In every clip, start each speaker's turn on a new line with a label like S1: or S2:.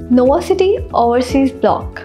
S1: Nova City overseas block.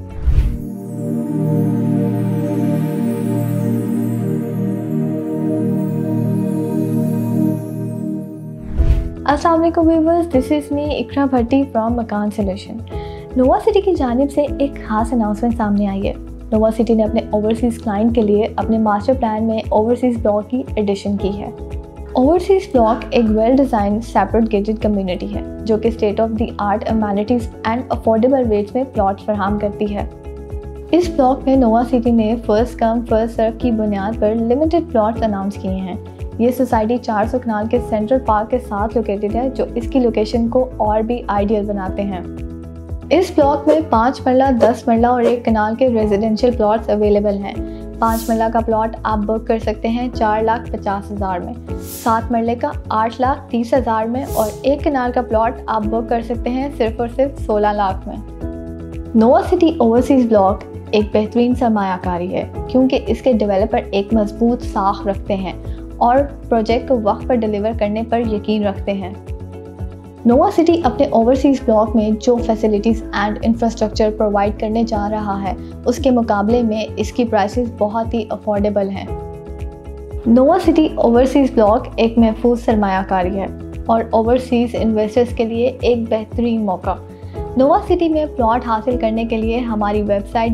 S1: अस्सलाम वालेकुम viewers, this is me Iqra Bhatti from Makaan solution. Nova City की जानिब से एक खास अनाउंसमेंट सामने आई है। नोवा सिटी ने अपने ओवरसीज़ क्लाइंट के लिए अपने मास्टर प्लान में ओवरसीज़ ब्लॉक की एडिशन की है। ओवरसीज़ ब्लॉक एक well design separate gated community है जो कि state of the art amenities and affordable rates में प्लॉट फराहम करती है। इस ब्लॉक में नोवा सिटी ने फर्स्ट कम फर्स्ट सर्व की बुनियाद पर लिमिटेड प्लॉट्स अनाउंस किए हैं। ये सोसाइटी 400 कनाल के सेंट्रल पार्क के साथ लोकेटेड है, जो इसकी लोकेशन को और भी आइडियल बनाते हैं। इस ब्लॉक में 5 मरला, 10 मरला और 1 कनाल के रेजिडेंशियल प्लॉट्स अवेलेबल हैं। 5 मरला का प्लॉट आप बुक कर सकते हैं 4,50,000 में, 7 मरले का 8,30,000 में और 1 कनाल का प्लॉट आप बुक कर सकते हैं सिर्फ और सिर्फ 16 लाख में। नोवा सिटी ओवरसीज़ ब्लॉक एक बेहतरीन सरमायाकारी है क्योंकि इसके डेवलपर एक मजबूत साख रखते हैं और प्रोजेक्ट को वक्त पर डिलीवर करने पर यकीन रखते हैं। नोवा सिटी अपने ओवरसीज़ ब्लॉक में जो फैसिलिटीज़ एंड इंफ्रास्ट्रक्चर प्रोवाइड करने जा रहा है उसके मुकाबले में इसकी प्राइसेस बहुत ही अफोर्डेबल हैं। नोवा सिटी ओवरसीज़ ब्लॉक एक महफूज सरमायाकारी है और ओवरसीज़ इन्वेस्टर्स के लिए एक बेहतरीन मौका। नोवा सिटी में प्लॉट हासिल करने के लिए हमारी वेबसाइट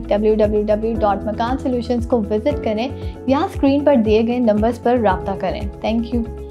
S1: www.makansolutions को विज़िट करें या स्क्रीन पर दिए गए नंबर्स पर राब्ता करें। Thank you.